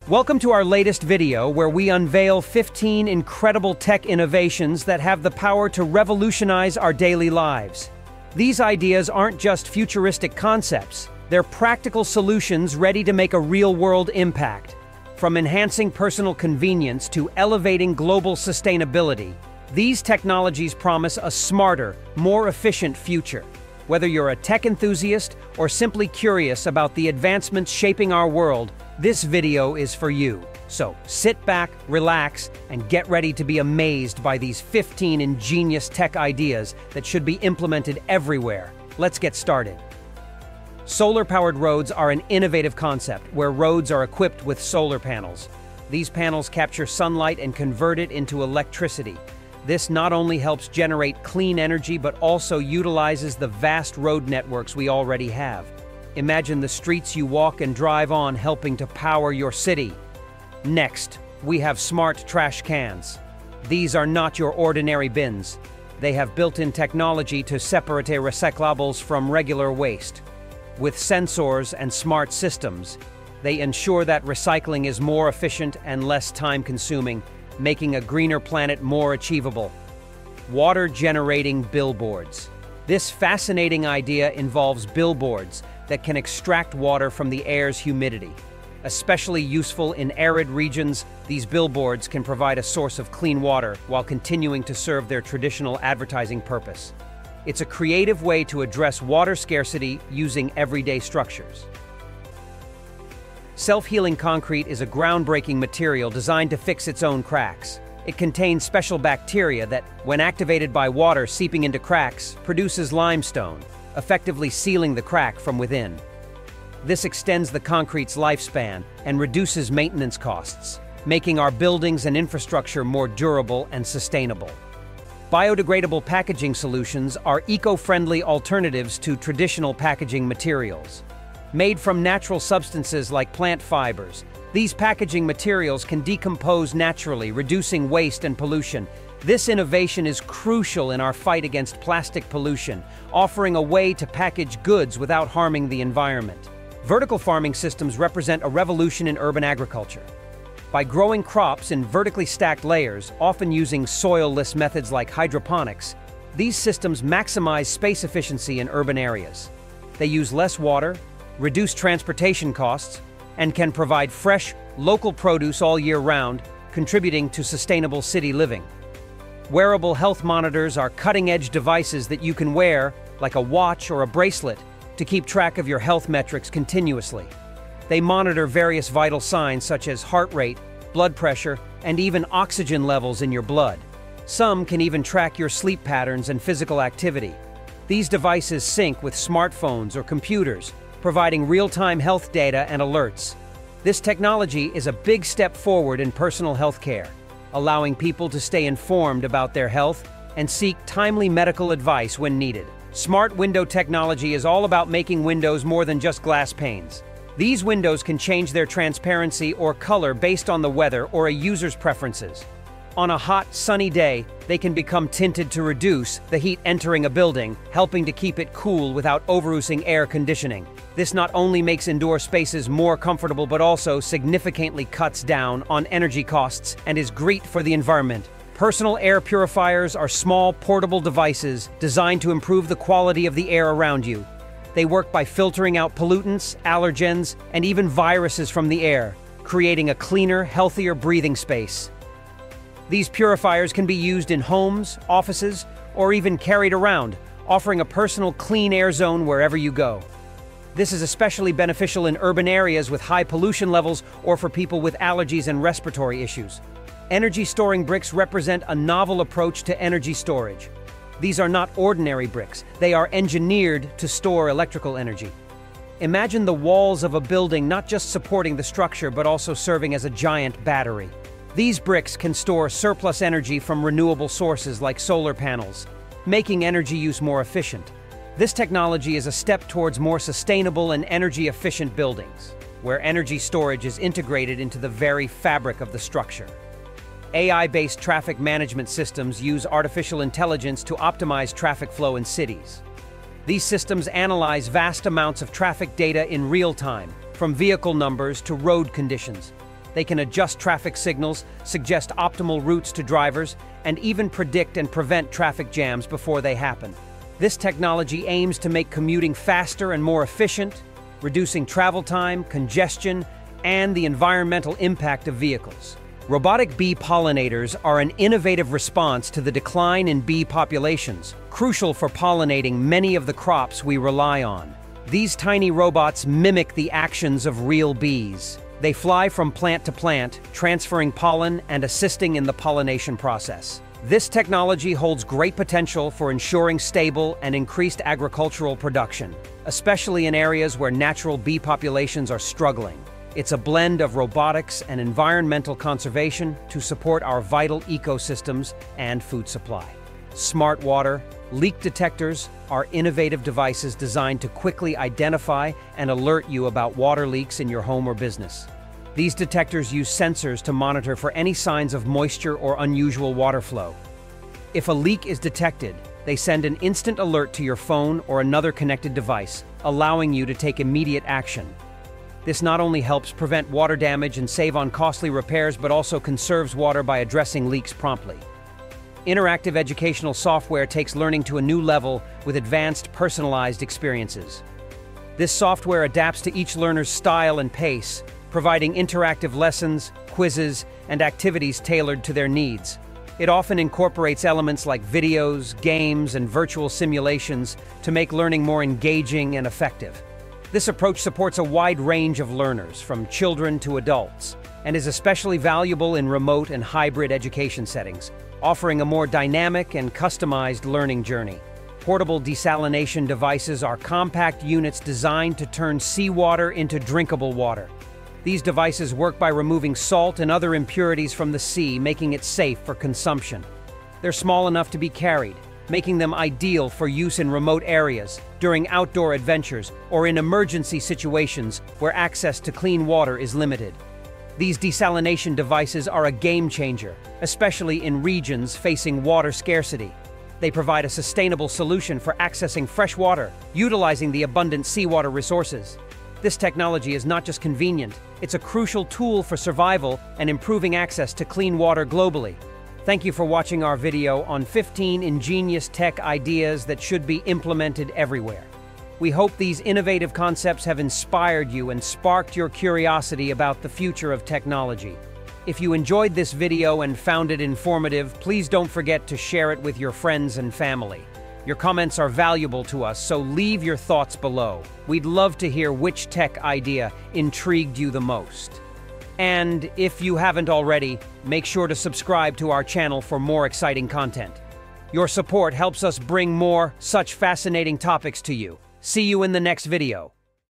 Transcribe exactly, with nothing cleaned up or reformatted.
Welcome to our latest video where we unveil fifteen incredible tech innovations that have the power to revolutionize our daily lives. These ideas aren't just futuristic concepts, they're practical solutions ready to make a real-world impact. From enhancing personal convenience to elevating global sustainability, these technologies promise a smarter, more efficient future. Whether you're a tech enthusiast or simply curious about the advancements shaping our world, this video is for you. So sit back, relax, and get ready to be amazed by these fifteen ingenious tech ideas that should be implemented everywhere. Let's get started. Solar-powered roads are an innovative concept where roads are equipped with solar panels. These panels capture sunlight and convert it into electricity. This not only helps generate clean energy but also utilizes the vast road networks we already have. Imagine the streets you walk and drive on helping to power your city. Next, we have smart trash cans. These are not your ordinary bins. They have built-in technology to separate recyclables from regular waste. With sensors and smart systems, they ensure that recycling is more efficient and less time-consuming, making a greener planet more achievable. Water-generating billboards. This fascinating idea involves billboards that can extract water from the air's humidity. Especially useful in arid regions, these billboards can provide a source of clean water while continuing to serve their traditional advertising purpose. It's a creative way to address water scarcity using everyday structures. Self-healing concrete is a groundbreaking material designed to fix its own cracks. It contains special bacteria that, when activated by water seeping into cracks, produces limestone, effectively sealing the crack from within. This extends the concrete's lifespan and reduces maintenance costs, making our buildings and infrastructure more durable and sustainable. Biodegradable packaging solutions are eco-friendly alternatives to traditional packaging materials. Made from natural substances like plant fibers, these packaging materials can decompose naturally, reducing waste and pollution. This innovation is crucial in our fight against plastic pollution, offering a way to package goods without harming the environment. Vertical farming systems represent a revolution in urban agriculture. By growing crops in vertically stacked layers, often using soil-less methods like hydroponics, these systems maximize space efficiency in urban areas. They use less water, reduce transportation costs, and can provide fresh, local produce all year round, contributing to sustainable city living. Wearable health monitors are cutting-edge devices that you can wear, like a watch or a bracelet, to keep track of your health metrics continuously. They monitor various vital signs such as heart rate, blood pressure, and even oxygen levels in your blood. Some can even track your sleep patterns and physical activity. These devices sync with smartphones or computers, providing real-time health data and alerts. This technology is a big step forward in personal health care, allowing people to stay informed about their health and seek timely medical advice when needed. Smart window technology is all about making windows more than just glass panes. These windows can change their transparency or color based on the weather or a user's preferences. On a hot, sunny day, they can become tinted to reduce the heat entering a building, helping to keep it cool without overusing air conditioning. This not only makes indoor spaces more comfortable but also significantly cuts down on energy costs and is great for the environment. Personal air purifiers are small, portable devices designed to improve the quality of the air around you. They work by filtering out pollutants, allergens, and even viruses from the air, creating a cleaner, healthier breathing space. These purifiers can be used in homes, offices, or even carried around, offering a personal clean air zone wherever you go. This is especially beneficial in urban areas with high pollution levels or for people with allergies and respiratory issues. Energy-storing bricks represent a novel approach to energy storage. These are not ordinary bricks. They are engineered to store electrical energy. Imagine the walls of a building not just supporting the structure but also serving as a giant battery. These bricks can store surplus energy from renewable sources like solar panels, making energy use more efficient. This technology is a step towards more sustainable and energy-efficient buildings, where energy storage is integrated into the very fabric of the structure. A I-based traffic management systems use artificial intelligence to optimize traffic flow in cities. These systems analyze vast amounts of traffic data in real time, from vehicle numbers to road conditions. They can adjust traffic signals, suggest optimal routes to drivers, and even predict and prevent traffic jams before they happen. This technology aims to make commuting faster and more efficient, reducing travel time, congestion, and the environmental impact of vehicles. Robotic bee pollinators are an innovative response to the decline in bee populations, crucial for pollinating many of the crops we rely on. These tiny robots mimic the actions of real bees. They fly from plant to plant, transferring pollen and assisting in the pollination process. This technology holds great potential for ensuring stable and increased agricultural production, especially in areas where natural bee populations are struggling. It's a blend of robotics and environmental conservation to support our vital ecosystems and food supply. Smart Water Leak Detectors are innovative devices designed to quickly identify and alert you about water leaks in your home or business. These detectors use sensors to monitor for any signs of moisture or unusual water flow. If a leak is detected, they send an instant alert to your phone or another connected device, allowing you to take immediate action. This not only helps prevent water damage and save on costly repairs, but also conserves water by addressing leaks promptly. Interactive educational software takes learning to a new level with advanced, personalized experiences. This software adapts to each learner's style and pace, providing interactive lessons, quizzes, and activities tailored to their needs. It often incorporates elements like videos, games, and virtual simulations to make learning more engaging and effective. This approach supports a wide range of learners, from children to adults, and is especially valuable in remote and hybrid education settings, offering a more dynamic and customized learning journey. Portable Desalination Devices are compact units designed to turn seawater into drinkable water. These devices work by removing salt and other impurities from the sea, making it safe for consumption. They're small enough to be carried, making them ideal for use in remote areas, during outdoor adventures, or in emergency situations where access to clean water is limited. These desalination devices are a game changer, especially in regions facing water scarcity. They provide a sustainable solution for accessing fresh water, utilizing the abundant seawater resources. This technology is not just convenient, it's a crucial tool for survival and improving access to clean water globally. Thank you for watching our video on fifteen ingenious tech ideas that should be implemented everywhere. We hope these innovative concepts have inspired you and sparked your curiosity about the future of technology. If you enjoyed this video and found it informative, please don't forget to share it with your friends and family. Your comments are valuable to us, so leave your thoughts below. We'd love to hear which tech idea intrigued you the most. And if you haven't already, make sure to subscribe to our channel for more exciting content. Your support helps us bring more such fascinating topics to you. See you in the next video.